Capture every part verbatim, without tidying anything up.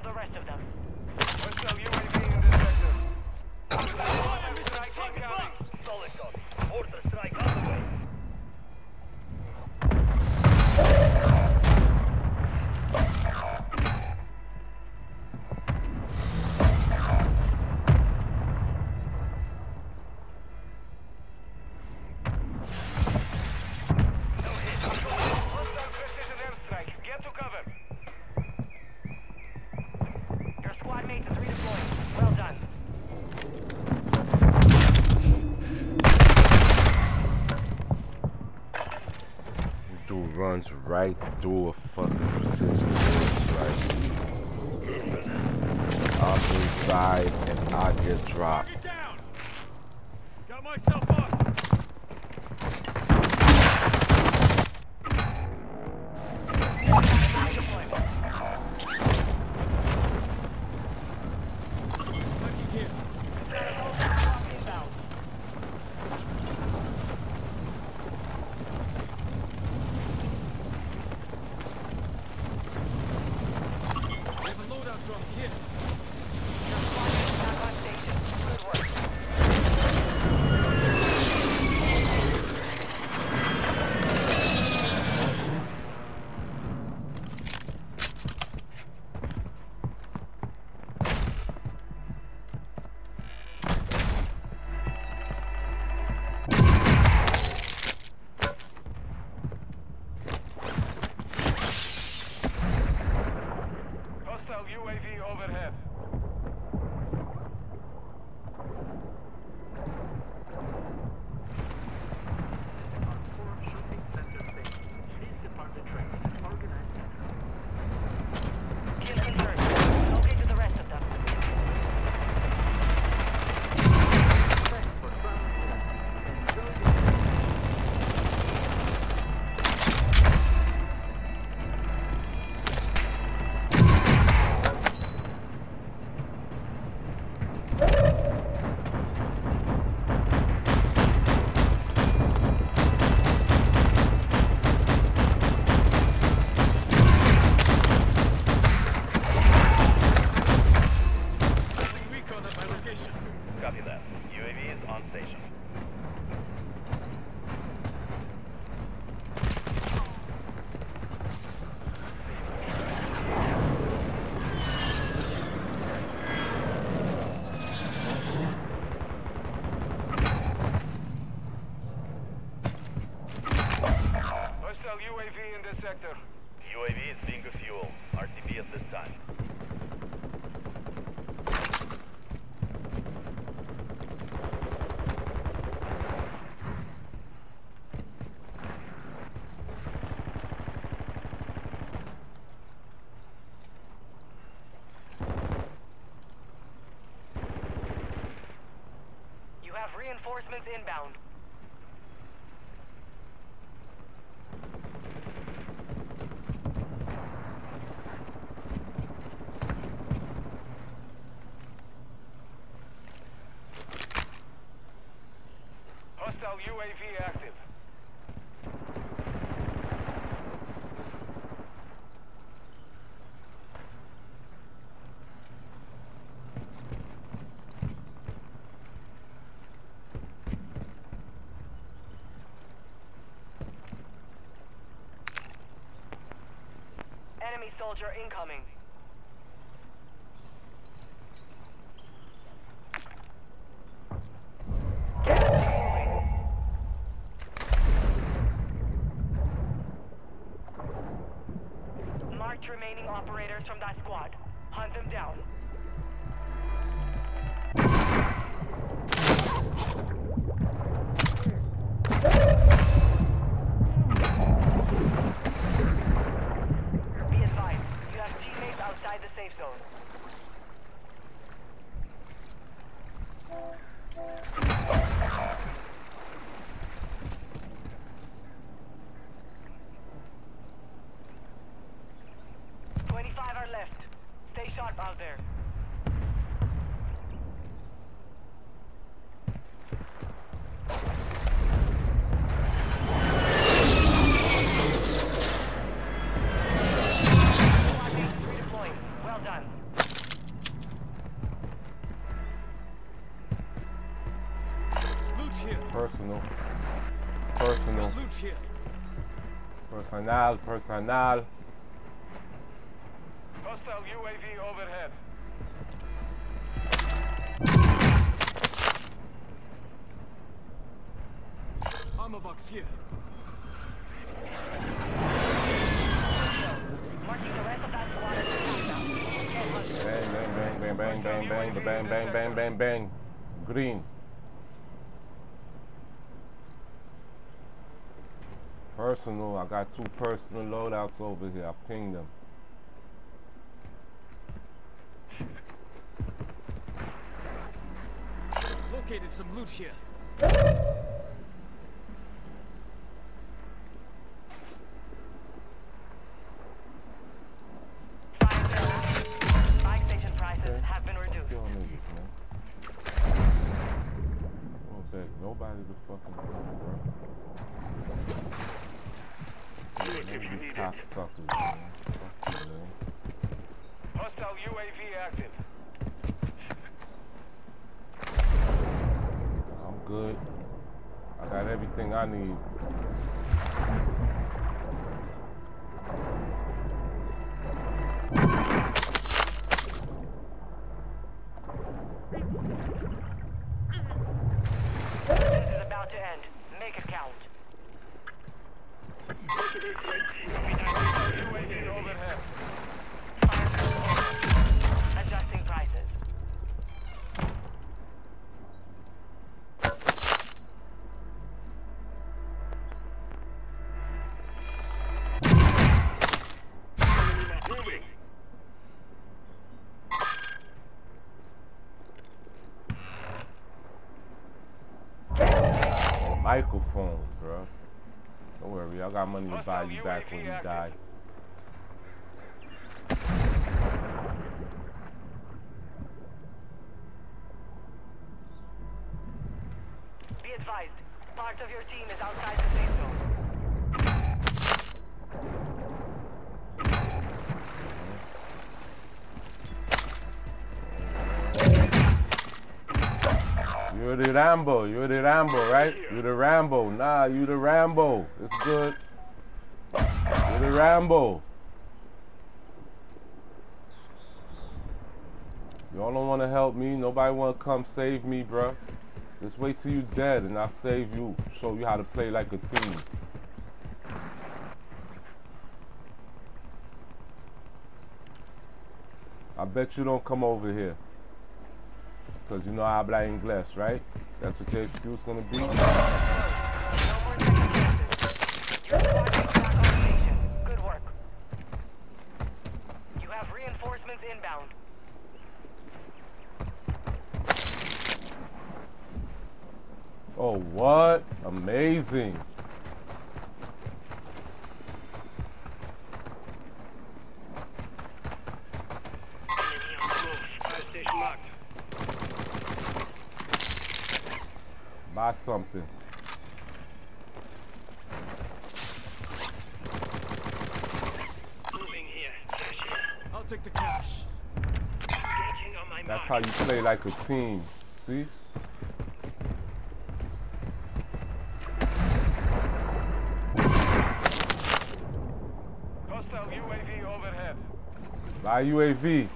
the rest of them. Hostile U A V in this sector. Enemy target marked! Solid copy. Order strike on the way. Hostile precision airstrike. Get to cover. Your squad mate is redeploying. Well done. Dude runs right through a fucking precision airstrike. Off inside and I get dropped. Target down! Got myself up! Fucking here. Inbound. I have a loadout drop here. Your squad mate is back on station. Good work. Hostile U A V overhead. Kill confirmed. Located the rest of them. Placing recon at my location. Copy that. U A V is on station. Hostile U A V in this sector. U A V is being refueled. R T B at this time. You have reinforcements inbound. Hostile U A V active. Enemy soldier incoming. Get moving. Marked remaining operators from that squad. Hunt them down. Be advised, you have teammates outside the safe zone. Twenty-five are left. Stay sharp out there. Squad mates redeploying. Well done. Personal. Personal. Got loot here. Personal. Personal. Hostile U A V overhead. Armor box here. Marking the rest of that squad as a Bang, bang, bang, bang, bang, bang, bang, bang, bang, bang, bang, bang. Green. Personal. I got two personal loadouts over here. I pinged them. Located some loot here. Buy station prices have been reduced. Kill niggas, man. I don't beg nobody to fucking come, bro. These cocksuckers, man. Fuck you, man. Hostile U A V active. I'm good. I got everything I need. This is about to end. Make it count. U A V overhead. Adjusting prices. Moving. Microphone, bro. Don't worry, I got money to buy you back when you die. Be advised, part of your team is outside the safe zone. You're the Rambo, you're the Rambo, right? You're the Rambo. Nah, you the Rambo. It's good. You're the Rambo. Y'all don't want to help me. Nobody want to come save me, bruh. Just wait till you dead and I'll save you. Show you how to play like a team. I bet you don't come over here. Because you know I habla inglés, right? That's what your excuse gonna be? No more second chances. Your squad is back on station. Good work. You have reinforcements inbound. Oh, what? Amazing. Buy something. Moving here. I'll take the cash. Engaging on my That's how you play like a team. See? Hostile U A V overhead. Buy U A V.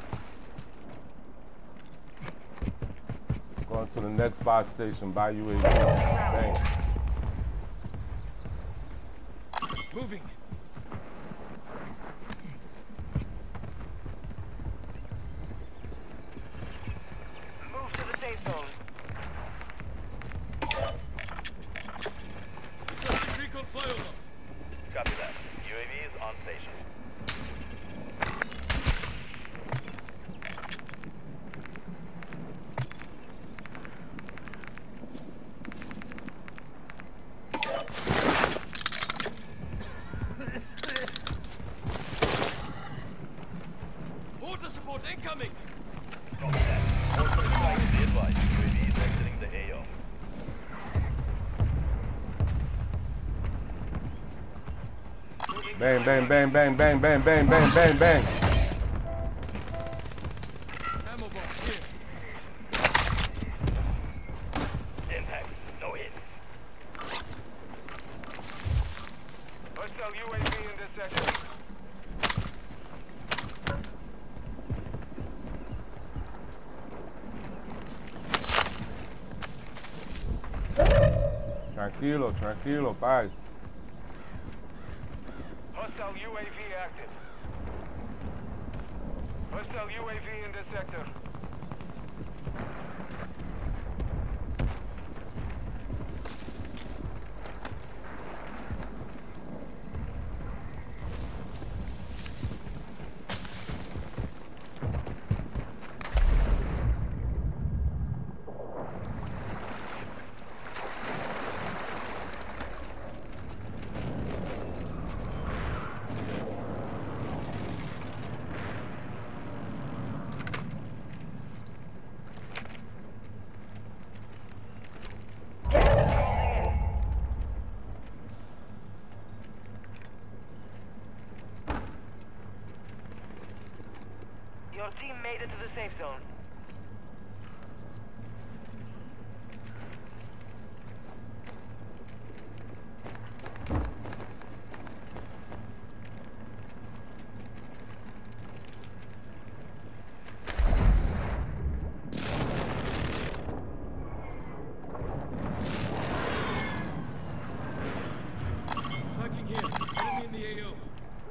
Going to the next buy station. Buy U A V. Bang. Moving. Move to the safe zone. Requesting recon flyover. Copy that. U A V is on station. Mortar support incoming. Copy that. Mortar strike. Be advised. U A V is exiting the A O. Bang, bang, bang, bang, bang, bang, bang, bang, bang, bang. Ammo box here. Impact. No hit. Tranquilo, tranquilo, paz. Hostile U A V active. Hostile U A V in the sector. Your team made it to the safe zone. Flanking here. Enemy in the A O.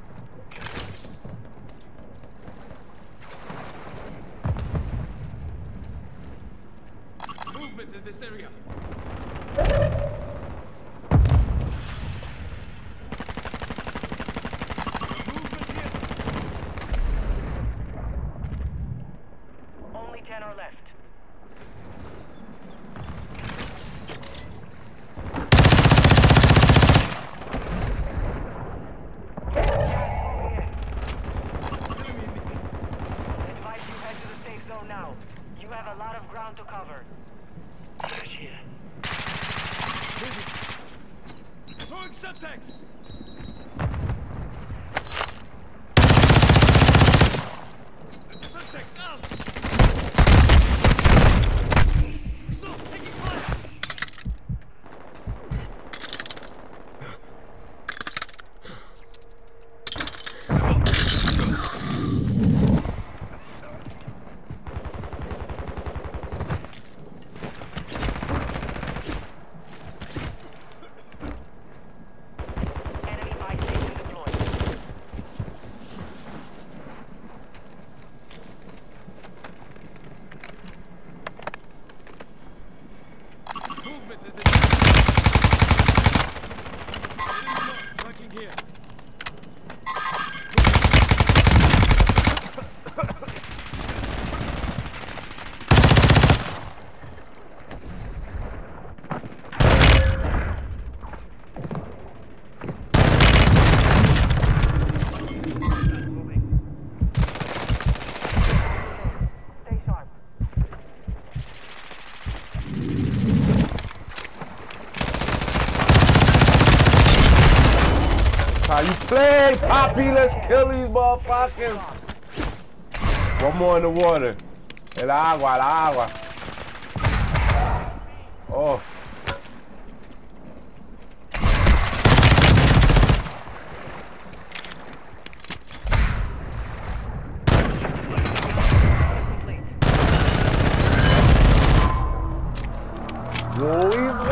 Movement in this area. Movement here. Only ten are left. Advise you head to the safe zone now. You have a lot of ground to cover. Throwing Semtex. Semtex out. So taking fire. Enemy buy station deployed. Movement in this area. Enemy marked. Flanking here. Stay sharp. How you play, Poppy? Let's kill these motherfuckers. One more in the water. El agua, el agua. Oh. Complete. Muy bueno.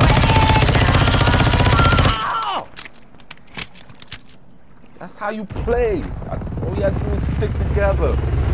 That's how you play. All you have to do is stick together.